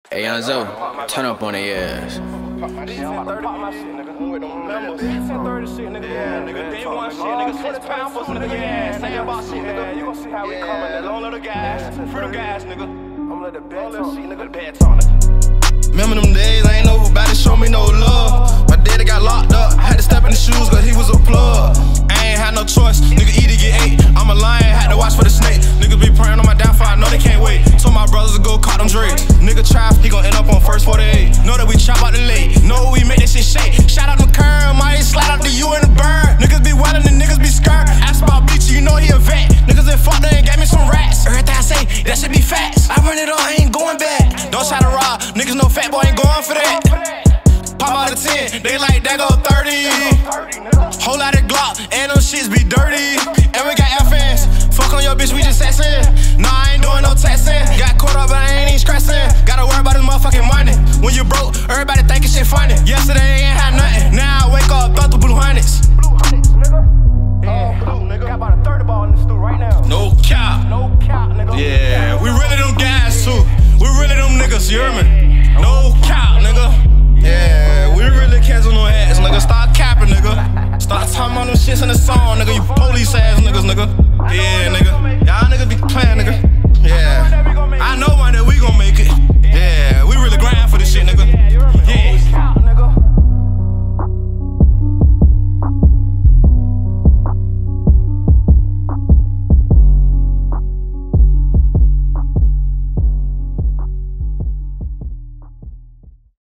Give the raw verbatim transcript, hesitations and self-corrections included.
Hey, Youngzo, turn up on their ass. Pop my shit, I'm about to pop my shit, nigga. With them members. ten thirty shit, nigga. Yeah, nigga. Day one shit, nigga. six pounds for some nigga. Yeah, say about shit, nigga. You gon' see how we coming. That long little gas. Freedom gas, nigga. I'm let the bed talk. Shit, nigga. The bed talk, nigga. Remember them days, I ain't nobody show me no love. My daddy got locked up. I had to step in the shoes cause he was a plug. I ain't had no choice. Nigga either get ate. I'm a lion, had to watch for the snake. Niggas be praying on my downfall, I know they can't wait. Told my brothers to go caught them Drakes. Nigga try, he gon' end up on first forty-eight. Know that we chop out the late. Know we make that shit shake. Shout out to Curl, I ain't slide out to you in the bird. Niggas be wildin' and niggas be skirt. Ask about Bleach, you know he a vet. Niggas that fucked and gave me some rats. Everything I say, that shit be facts. I run it on, I ain't going back. Don't try to rob, niggas know fat boy ain't going for that. Pop out of ten, they like that go thirty. Whole lot of Glock, and them shits be dirty. And we got F Ns. Fuck on your bitch, we just sexin'. Nah, I ain't doing no texting. Got caught up, but I ain't even stressing. Gotta worry about this motherfucking money. When you broke, everybody thinking shit funny. Yesterday ain't had nothing. Now I wake up, thought the blue hundreds. Blue hundreds, nigga. Yeah, blue, nigga. Got about a thirty ball in the stew right now. No cap. No cap, nigga. Yeah, we really them guys too. We really them niggas, you hear me? No cap, nigga. Yeah, we really cancel no ass, nigga. Start capping, nigga. Start talking about them shits in the song, nigga. You police ass.